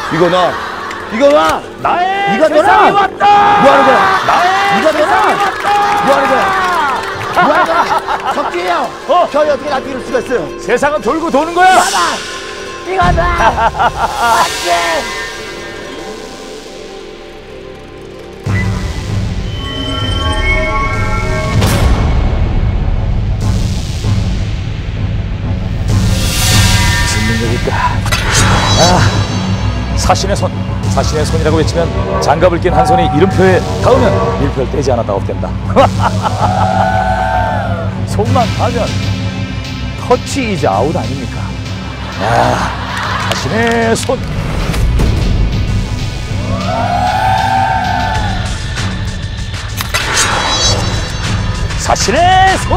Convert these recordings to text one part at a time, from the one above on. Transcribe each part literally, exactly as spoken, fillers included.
이거 나. 이거 나. 나의 이거 세상이 너라. 왔다. 뭐 하는 거야? 나의 이거 세상이 너라. 왔다. 뭐 하는 거야? 뭐 하는 거야? 석진이 형. 어. 저희 어떻게 나 이럴 수가 있어요? 세상은 돌고 도는 거야. 이거다. 안돼. 능력일까? 아, 사신의 손, 사신의 손이라고 외치면 장갑을 낀 한 손이 이름표에 닿으면 일표를 떼지 않아 나옵된다. 손만 닿으면 터치 이즈 아웃 아닙니까? 야, 사신의 손. 사신의 손.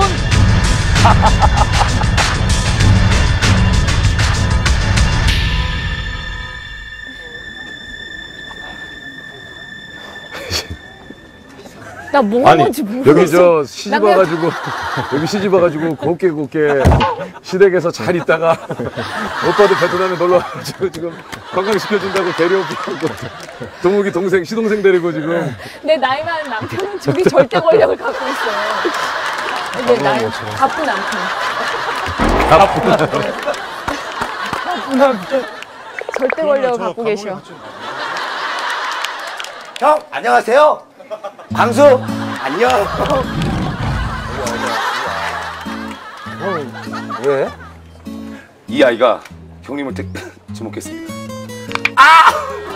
나 뭐 한 건지 모르겠어. 여기 저 시집 와가지고 여기 시집 와가지고 곱게 곱게 시댁에서 잘 있다가 오빠도 베트남에 놀러 와가지고 지금 관광시켜준다고 데려오고 동욱이 동생 시동생 데리고 지금 내 나이 많은 남편은 저기 절대 권력을 갖고 있어요. 내 나이 바쁜 남편. 가뿐 바쁜 절대 권력을 갖고 계셔. 형 안녕하세요. 광수 안녕. 왜? 이 아이가 형님을 택 지목했습니다. 아!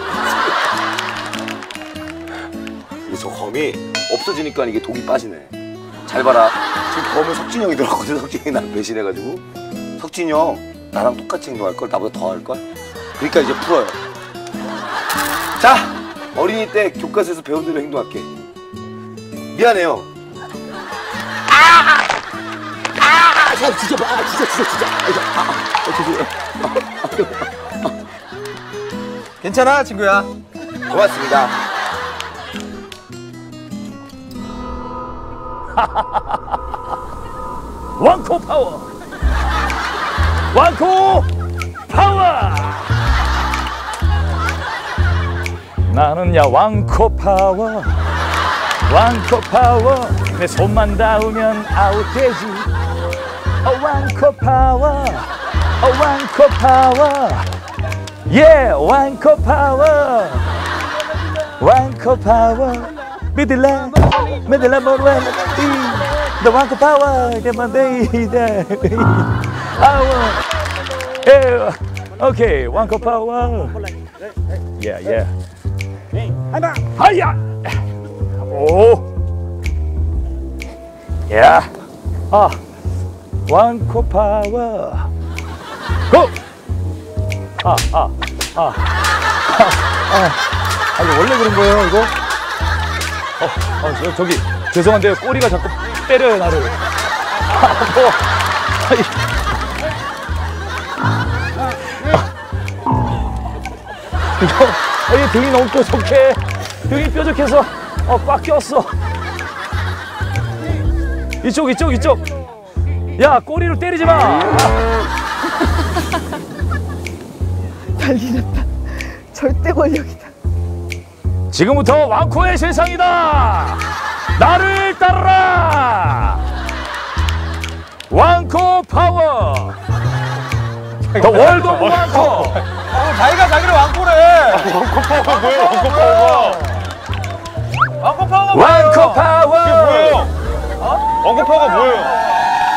저 검이 없어지니까 이게 독이 빠지네. 잘 봐라. 지금 검을 석진이 형이 들어갔거든. 석진이 형이 나를 배신해가지고. 석진이 형 나랑 똑같이 행동할걸? 나보다 더 할걸? 그러니까 이제 풀어요. 자! 어린이 때 교과서에서 배운 대로 행동할게. 미안해요. 아! 아! 자, 진짜 봐. 아, 진짜, 진짜, 진짜. 아, 아, 죄송해요. 괜찮아, 친구야. 고맙습니다. 왕코 파워. 왕코 파워. 나는야 왕코 파워. 왕코 파워. 내 손만 닿으면 아웃되지. 어, 왕코 파워. 어, 왕코 파워. 예, 왕코 파워. 왕코 파워. 믿을래? 믿을래? 뭐래? 너 왕코 파워. 내맘 베이데. 아워. 예, 오케이. 왕코 파워. 예, 예. 하나. 하야. 오. 야. 아. 왕코 파워. 고. 아, 아, 아. 아, 아. 아, 이거 원래 그런 거예요, 이거? 어, 어, 저, 저기, 죄송한데, 꼬리가 자꾸 때려요, 나를. 아, 뭐. 아이. 이거, 아, 이 등이 너무 뾰족해. 등이 뾰족해서, 어, 꽉 꼈어. 이쪽, 이쪽, 이쪽. 야, 꼬리로 때리지 마. 난리 났다. 절대 권력이다. 지금부터 왕코의 세상이다. 나를 따르라. 왕코 파워. 더 월드 오브 왕코. 어, 자기가 자기를 왕코래. 왕코 파워가 뭐예요? 왕코 파워가 왕코 파워가 뭐예요? 왕코 파워. 이게 뭐예요? 어? 왕코 파워가 뭐예요?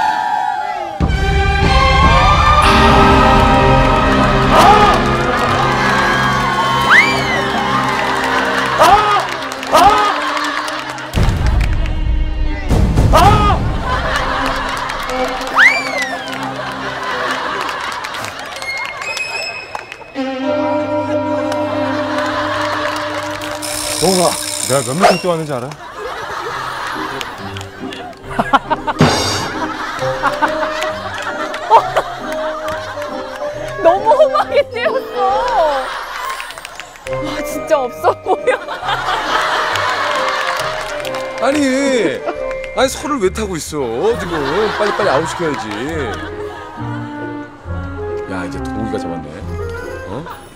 동욱아, 내가 몇 미터 뛰었는지 알아? 너무 험하게 뛰었어. 와, 진짜 없어 보여. 아니, 아니 설을 왜 타고 있어? 지금 빨리빨리 아웃시켜야지. 야, 이제 동욱이가 잡았네. 어?